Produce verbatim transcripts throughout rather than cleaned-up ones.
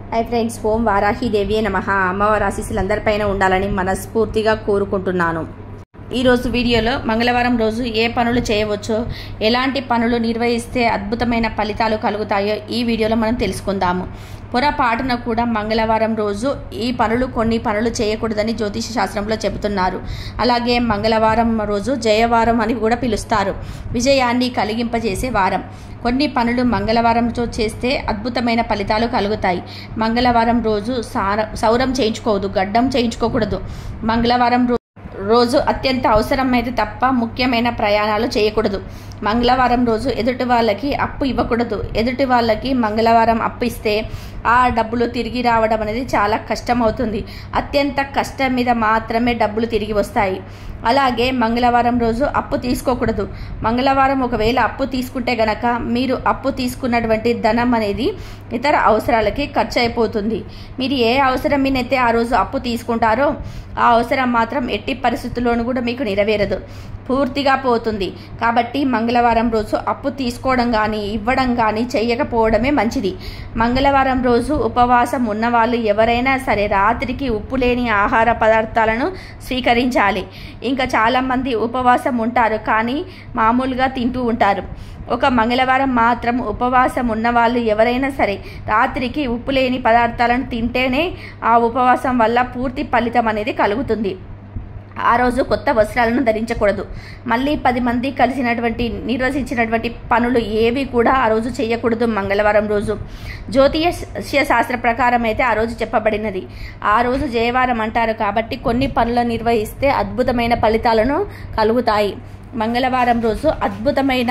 Hi friends, ఓం వారాహిదేవి నమః. అమ్మవారి ఆశీస్సులు అందరిపైన ఉండాలని మనస్ఫూర్తిగా కోరుకుంటున్నాను. ఈరోజు వీడియోలో మంగళవారం రోజు ఏ పనులు చేయవచ్చో, ఎలాంటి పనులు నిర్వహిస్తే అద్భుతమైన ఫలితాలు కలుగుతాయో ఈ వీడియోలో మనం తెలుసుకుందాము. పొరపాటున కూడా మంగళవారం రోజు ఈ పనులు కొన్ని పనులు చేయకూడదని జ్యోతిష శాస్త్రంలో చెబుతున్నారు. అలాగే మంగళవారం రోజు జయవారం అని కూడా పిలుస్తారు. విజయాన్ని కలిగింపజేసే వారం. కొన్ని పనులు మంగళవారంతో చేస్తే అద్భుతమైన ఫలితాలు కలుగుతాయి. మంగళవారం రోజు సార సౌరం చేయించుకోవద్దు, గడ్డం చేయించుకోకూడదు. మంగళవారం రోజు రోజు అత్యంత అవసరమైతే తప్ప ముఖ్యమైన ప్రయాణాలు చేయకూడదు. మంగళవారం రోజు ఎదుటి వాళ్ళకి అప్పు ఇవ్వకూడదు. ఎదుటి వాళ్ళకి మంగళవారం అప్పు ఇస్తే ఆ డబ్బులు తిరిగి రావడం అనేది చాలా కష్టం అవుతుంది. అత్యంత కష్టం మీద మాత్రమే డబ్బులు తిరిగి వస్తాయి. అలాగే మంగళవారం రోజు అప్పు తీసుకోకూడదు. మంగళవారం ఒకవేళ అప్పు తీసుకుంటే గనక మీరు అప్పు తీసుకున్నటువంటి ధనం అనేది ఇతర అవసరాలకి ఖర్చు అయిపోతుంది. మీరు ఏ అవసరం మీనైతే ఆ రోజు అప్పు తీసుకుంటారో ఆ అవసరం మాత్రం ఎట్టి పరిస్థితుల్లోనూ కూడా మీకు నెరవేరదు, పూర్తిగా పోతుంది. కాబట్టి మంగళవారం రోజు అప్పు తీసుకోవడం కానీ ఇవ్వడం కానీ చేయకపోవడమే మంచిది. మంగళవారం రోజు ఉపవాసం ఉన్నవాళ్ళు ఎవరైనా సరే రాత్రికి ఉప్పు లేని ఆహార పదార్థాలను స్వీకరించాలి. ఇంకా చాలామంది ఉపవాసం ఉంటారు కానీ మామూలుగా తింటూ ఉంటారు. ఒక మంగళవారం మాత్రం ఉపవాసం ఉన్నవాళ్ళు ఎవరైనా సరే రాత్రికి ఉప్పు లేని పదార్థాలను తింటేనే ఆ ఉపవాసం వల్ల పూర్తి ఫలితం అనేది కలుగుతుంది. ఆ రోజు కొత్త వస్త్రాలను ధరించకూడదు. మళ్ళీ పది మంది కలిసినటువంటి నిర్వచించినటువంటి పనులు ఏవి కూడా ఆ రోజు చేయకూడదు. మంగళవారం రోజు జ్యోతిష శాస్త్ర ప్రకారం అయితే ఆ రోజు చెప్పబడినది. ఆ రోజు జయవారం అంటారు కాబట్టి కొన్ని పనులను నిర్వహిస్తే అద్భుతమైన ఫలితాలను కలుగుతాయి. మంగళవారం రోజు అద్భుతమైన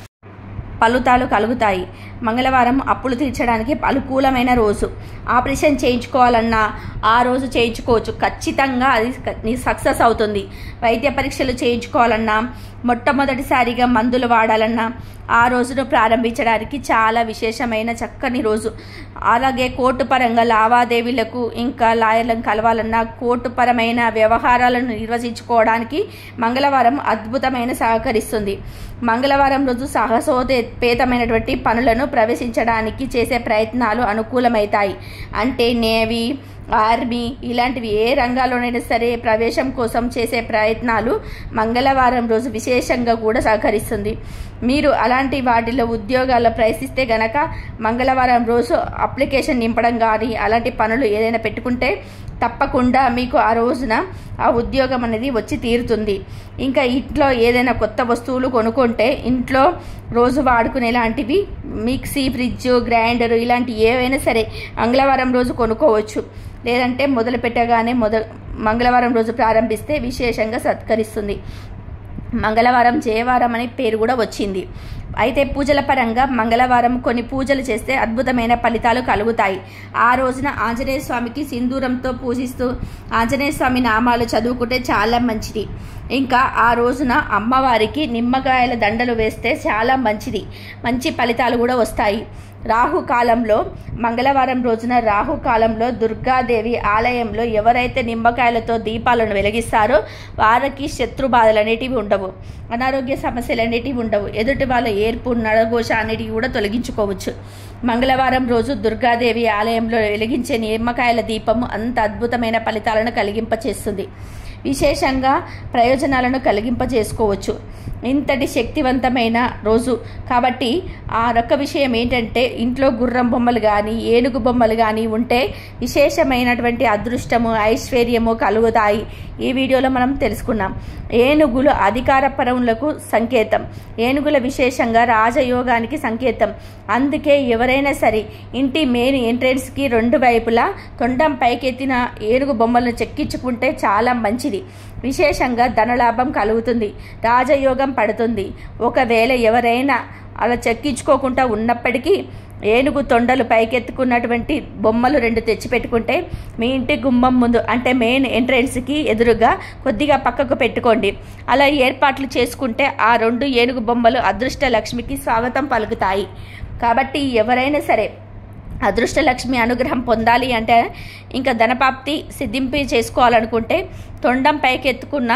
ఫలితాలు కలుగుతాయి. మంగళవారం అప్పులు తీర్చడానికి అనుకూలమైన రోజు. ఆపరేషన్ చేయించుకోవాలన్నా ఆ రోజు చేయించుకోవచ్చు, ఖచ్చితంగా అది సక్సెస్ అవుతుంది. వైద్య పరీక్షలు చేయించుకోవాలన్నా, మొట్టమొదటిసారిగా మందులు వాడాలన్నా ఆ రోజును ప్రారంభించడానికి చాలా విశేషమైన చక్కని రోజు. అలాగే కోర్టు పరంగా లావాదేవీలకు ఇంకా లాయర్లను కలవాలన్నా, కోర్టు పరమైన వ్యవహారాలను నిర్వహించుకోవడానికి మంగళవారం అద్భుతమైన సహకరిస్తుంది. మంగళవారం రోజు సాహసోపేతమైనటువంటి పనులను ప్రవేశించడానికి చేసే ప్రయత్నాలు అనుకూలమవుతాయి. అంటే నేవీ, ఆర్మీ ఇలాంటివి ఏ రంగాల్లోనైనా సరే ప్రవేశం కోసం చేసే ప్రయత్నాలు మంగళవారం రోజు విశేషంగా కూడా సహకరిస్తుంది. మీరు అలాంటి వాటిలో ఉద్యోగాల్లో ప్రయత్నిస్తే గనక మంగళవారం రోజు అప్లికేషన్ నింపడం కానీ అలాంటి పనులు ఏదైనా పెట్టుకుంటే తప్పకుండా మీకు ఆ రోజున ఆ ఉద్యోగం అనేది వచ్చి తీరుతుంది. ఇంకా ఇంట్లో ఏదైనా కొత్త వస్తువులు కొనుక్కుంటే ఇంట్లో రోజు వాడుకునే లాంటివి మిక్సీ, ఫ్రిడ్జ్, గ్రైండర్ ఇలాంటి ఏవైనా సరే మంగళవారం రోజు కొనుక్కోవచ్చు. లేదంటే మొదలు పెట్టగానే మొద మంగళవారం రోజు ప్రారంభిస్తే విశేషంగా సత్కరిస్తుంది. మంగళవారం జయవారం అనే పేరు కూడా వచ్చింది. అయితే పూజల పరంగా మంగళవారం కొన్ని పూజలు చేస్తే అద్భుతమైన ఫలితాలు కలుగుతాయి. ఆ రోజున ఆంజనేయ స్వామికి సింధూరంతో పూజిస్తూ ఆంజనేయ స్వామి నామాలు చదువుకుంటే చాలా మంచిది. ఇంకా ఆ రోజున అమ్మవారికి నిమ్మకాయల దండలు వేస్తే చాలా మంచిది, మంచి ఫలితాలు కూడా వస్తాయి. రాహుకాలంలో మంగళవారం రోజున రాహుకాలంలో దుర్గాదేవి ఆలయంలో ఎవరైతే నిమ్మకాయలతో దీపాలను వెలిగిస్తారో వారికి శత్రు బాధలు అనేటివి ఉండవు, అనారోగ్య సమస్యలు అనేటివి ఉండవు, ఎదుటి వాళ్ళ ఏర్పు నడఘోష అనేటివి కూడా తొలగించుకోవచ్చు. మంగళవారం రోజు దుర్గాదేవి ఆలయంలో వెలిగించే నిమ్మకాయల దీపము అంత అద్భుతమైన ఫలితాలను కలిగింపచేస్తుంది. విశేషంగా ప్రయోజనాలను కలిగింపజేసుకోవచ్చు. ఇంతటి శక్తివంతమైన రోజు కాబట్టి ఆ రొక్క విషయం ఏంటంటే ఇంట్లో గుర్రం బొమ్మలు కానీ ఏనుగు బొమ్మలు కానీ ఉంటే విశేషమైనటువంటి అదృష్టము, ఐశ్వర్యము కలుగుతాయి. ఈ వీడియోలో మనం తెలుసుకున్నాం. ఏనుగులు అధికార పరములకు సంకేతం. ఏనుగుల విశేషంగా రాజయోగానికి సంకేతం. అందుకే ఎవరైనా సరే ఇంటి మెయిన్ ఎంట్రెన్స్కి రెండు వైపులా తొండం పైకెత్తిన ఏనుగు బొమ్మలను చెక్కించుకుంటే చాలా మంచిది. విశేషంగా ధనలాభం కలుగుతుంది, రాజయోగం పడుతుంది. ఒకవేళ ఎవరైనా అలా చెక్కించుకోకుండా ఉన్నప్పటికీ ఏనుగు తొండలు పైకెత్తుకున్నటువంటి బొమ్మలు రెండు తెచ్చిపెట్టుకుంటే మీ ఇంటి గుమ్మం ముందు అంటే మెయిన్ ఎంట్రెన్స్కి ఎదురుగా కొద్దిగా పక్కకు పెట్టుకోండి. అలా ఏర్పాట్లు చేసుకుంటే ఆ రెండు ఏనుగు బొమ్మలు అదృష్ట లక్ష్మికి స్వాగతం పలుకుతాయి. కాబట్టి ఎవరైనా సరే అదృష్టలక్ష్మి అనుగ్రహం పొందాలి అంటే ఇంకా ధనప్రాప్తి సిద్ధింపి చేసుకోవాలనుకుంటే తొండం పైకెత్తుకున్న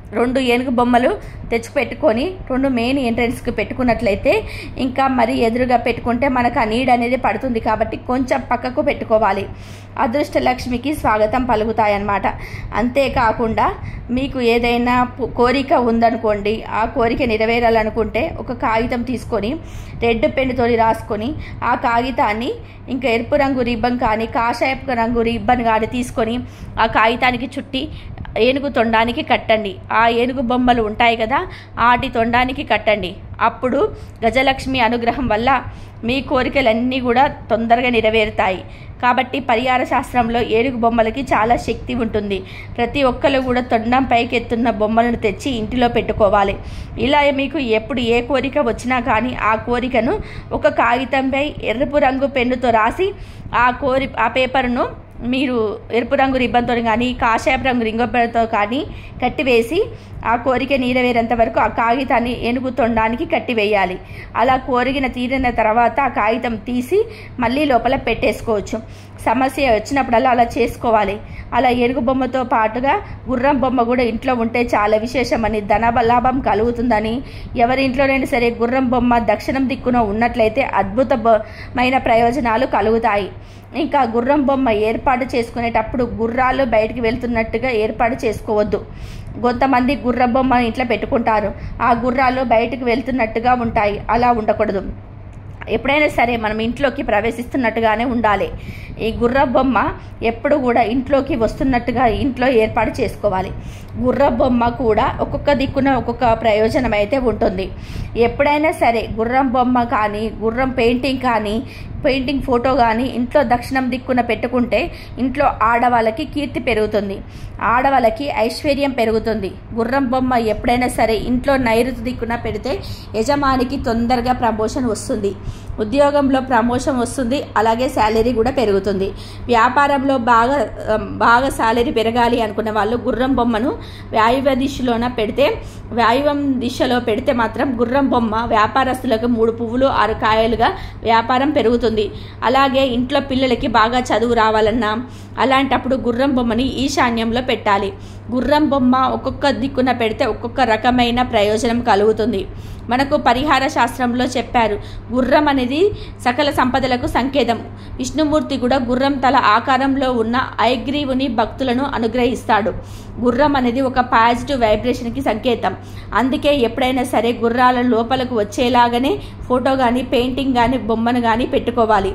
రెండు ఏనుగు బొమ్మలు తెచ్చి పెట్టుకొని రెండు మెయిన్ ఎంట్రన్స్కి పెట్టుకున్నట్లయితే ఇంకా మరి ఎదురుగా పెట్టుకుంటే మనకు ఆ నీడ అనేది పడుతుంది కాబట్టి కొంచెం పక్కకు పెట్టుకోవాలి. అదృష్టలక్ష్మికి స్వాగతం పలుకుతాయన్నమాట. అంతేకాకుండా మీకు ఏదైనా కోరిక ఉందనుకోండి, ఆ కోరిక నెరవేరాలనుకుంటే ఒక కాగితం తీసుకొని రెడ్ పెన్నుతో రాసుకొని ఆ కాగితాన్ని ఇంకా ఎరుపు రంగు రిబ్బన్ కానీ కాషాయపు రంగు రిబ్బన్ కానీ తీసుకొని ఆ కాగితానికి చుట్టి ఏనుగు తొండానికి కట్టండి. ఆ ఏనుగు బొమ్మలు ఉంటాయి కదా, వాటి తొండానికి కట్టండి. అప్పుడు గజలక్ష్మి అనుగ్రహం వల్ల మీ కోరికలన్నీ కూడా తొందరగా నెరవేరుతాయి. కాబట్టి పరిహార శాస్త్రంలో ఏనుగు బొమ్మలకి చాలా శక్తి ఉంటుంది. ప్రతి ఒక్కరు కూడా తొండం పైకి ఎత్తున్న బొమ్మలను తెచ్చి ఇంటిలో పెట్టుకోవాలి. ఇలా మీకు ఎప్పుడు ఏ కోరిక వచ్చినా కానీ ఆ కోరికను ఒక కాగితంపై ఎరుపు రంగు పెన్నుతో రాసి ఆ కోరి ఆ పేపర్ను మీరు ఎరుపు రంగు రిబ్బన్తో కానీ కాషాయపు రంగు రింగొబ్బతో కానీ కట్టివేసి ఆ కోరిక నెరవేరేంత వరకు ఆ కాగితాన్ని ఏనుగు తొండానికి కట్టివేయాలి. అలా కోరిన తీరిన తర్వాత ఆ కాగితం తీసి మళ్ళీ లోపల పెట్టేసుకోవచ్చు. సమస్య వచ్చినప్పుడల్లా అలా చేసుకోవాలి. అలా ఏనుగు బొమ్మతో పాటుగా గుర్రం బొమ్మ కూడా ఇంట్లో ఉంటే చాలా విశేషమని, ధన లాభం కలుగుతుందని, ఎవరి ఇంట్లోనైనా సరే గుర్రం బొమ్మ దక్షిణం దిక్కున ఉన్నట్లయితే అద్భుతమైన ప్రయోజనాలు కలుగుతాయి. ఇంకా గుర్రం బొమ్మ ఏర్పాటు చేసుకునేటప్పుడు గుర్రాలు బయటికి వెళ్తున్నట్టుగా ఏర్పాటు చేసుకోవద్దు. కొంతమంది గుర్రం బొమ్మ ఇంట్లో పెట్టుకుంటారు, ఆ గుర్రాలు బయటికి వెళ్తున్నట్టుగా ఉంటాయి. అలా ఉండకూడదు. ఎప్పుడైనా సరే మనం ఇంట్లోకి ప్రవేశిస్తున్నట్టుగానే ఉండాలి. ఈ గుర్ర బొమ్మ ఎప్పుడు కూడా ఇంట్లోకి వస్తున్నట్టుగా ఇంట్లో ఏర్పాటు చేసుకోవాలి. గుర్ర బొమ్మ కూడా ఒక్కొక్క దిక్కున ఒక్కొక్క ప్రయోజనం అయితే ఉంటుంది. ఎప్పుడైనా సరే గుర్రం బొమ్మ కానీ గుర్రం పెయింటింగ్ కానీ పెయింటింగ్ ఫోటో కానీ ఇంట్లో దక్షిణం దిక్కున పెట్టుకుంటే ఇంట్లో ఆడవాళ్ళకి కీర్తి పెరుగుతుంది, ఆడవాళ్ళకి ఐశ్వర్యం పెరుగుతుంది. గుర్రం బొమ్మ ఎప్పుడైనా సరే ఇంట్లో నైరుతి దిక్కున పెడితే యజమానికి తొందరగా ప్రమోషన్ వస్తుంది, ఉద్యోగంలో ప్రమోషన్ వస్తుంది, అలాగే శాలరీ కూడా పెరుగుతుంది. వ్యాపారంలో బాగా బాగా శాలరీ పెరగాలి అనుకున్న వాళ్ళు గుర్రం బొమ్మను వాయువ్య దిశలోన పెడితే వాయువ్యం దిశలో పెడితే మాత్రం గుర్రం బొమ్మ వ్యాపారస్తులకు మూడు పువ్వులు ఆరు కాయలుగా వ్యాపారం పెరుగుతుంది. అలాగే ఇంట్లో పిల్లలకి బాగా చదువు రావాలన్నా అలాంటప్పుడు గుర్రం బొమ్మని ఈశాన్యంలో పెట్టాలి. గుర్రం బొమ్మ ఒక్కొక్క దిక్కున పెడితే ఒక్కొక్క రకమైన ప్రయోజనం కలుగుతుంది. మనకు పరిహార శాస్త్రంలో చెప్పారు, గుర్రం అనేది సకల సంపదలకు సంకేతం. విష్ణుమూర్తి కూడా గుర్రం తల ఆకారంలో ఉన్న ఐగ్రీవుని భక్తులను అనుగ్రహిస్తాడు. గుర్రం అనేది ఒక పాజిటివ్ వైబ్రేషన్కి సంకేతం. అందుకే ఎప్పుడైనా సరే గుర్రాల లోపలకు వచ్చేలాగానే ఫోటో కానీ పెయింటింగ్ కానీ బొమ్మను కానీ పెట్టుకోవాలి.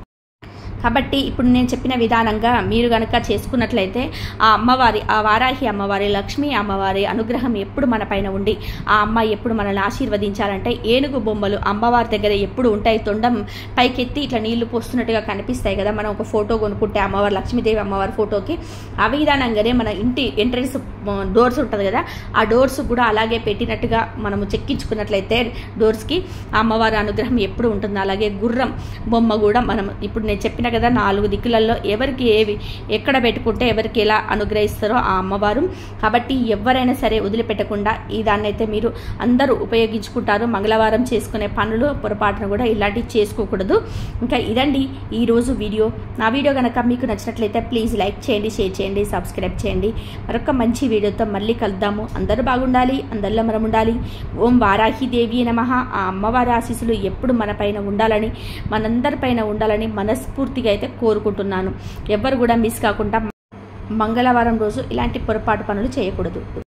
కాబట్టి ఇప్పుడు నేను చెప్పిన విధానంగా మీరు కనుక చేసుకున్నట్లయితే ఆ అమ్మవారి ఆ వారాహి అమ్మవారి లక్ష్మీ అమ్మవారి అనుగ్రహం ఎప్పుడు మన పైన ఉండి ఆ అమ్మ ఎప్పుడు మనల్ని ఆశీర్వదించాలంటే ఏనుగు బొమ్మలు అమ్మవారి దగ్గర ఎప్పుడు ఉంటాయి. తొండం పైకెత్తి ఇట్లా నీళ్లు పోస్తున్నట్టుగా కనిపిస్తాయి కదా, మనం ఒక ఫోటో కొనుక్కుంటే అమ్మవారి లక్ష్మీదేవి అమ్మవారి ఫోటోకి ఆ విధానంగానే మన ఇంటి ఎంట్రన్స్ డోర్స్ ఉంటుంది కదా, ఆ డోర్స్ కూడా అలాగే పెట్టినట్టుగా మనము చెక్కించుకున్నట్లయితే డోర్స్కి అమ్మవారి అనుగ్రహం ఎప్పుడు ఉంటుంది. అలాగే గుర్రం బొమ్మ కూడా మనం ఇప్పుడు నేను చెప్పిన కదా నాలుగు దిక్కులలో ఎవరికి ఏవి ఎక్కడ పెట్టుకుంటే ఎవరికి ఎలా అనుగ్రహిస్తారో ఆ అమ్మవారు. కాబట్టి ఎవరైనా సరే వదిలిపెట్టకుండా ఈ దాన్ని అయితే మీరు అందరూ ఉపయోగించుకుంటారు. మంగళవారం చేసుకునే పనులు పొరపాటును కూడా ఇలాంటివి చేసుకోకూడదు. ఇంకా ఇదండి ఈరోజు వీడియో. నా వీడియో కనుక మీకు నచ్చినట్లయితే ప్లీజ్ లైక్ చేయండి, షేర్ చేయండి, సబ్స్క్రైబ్ చేయండి. మరొక మంచి వీడియోతో మళ్ళీ కలుద్దాము. అందరూ బాగుండాలి, అందరిలో మనం ఉండాలి. ఓం వారాహి దేవి నమః. ఆ అమ్మవారి ఆశీస్సులు ఎప్పుడు మన పైన ఉండాలని మనందరిపైన ఉండాలని మనస్ఫూర్తిగా అయితే కోరుకుంటున్నాను. ఎవ్వరు కూడా మిస్ కాకుండా మంగళవారం రోజు ఇలాంటి పొరపాటు పనులు చేయకూడదు.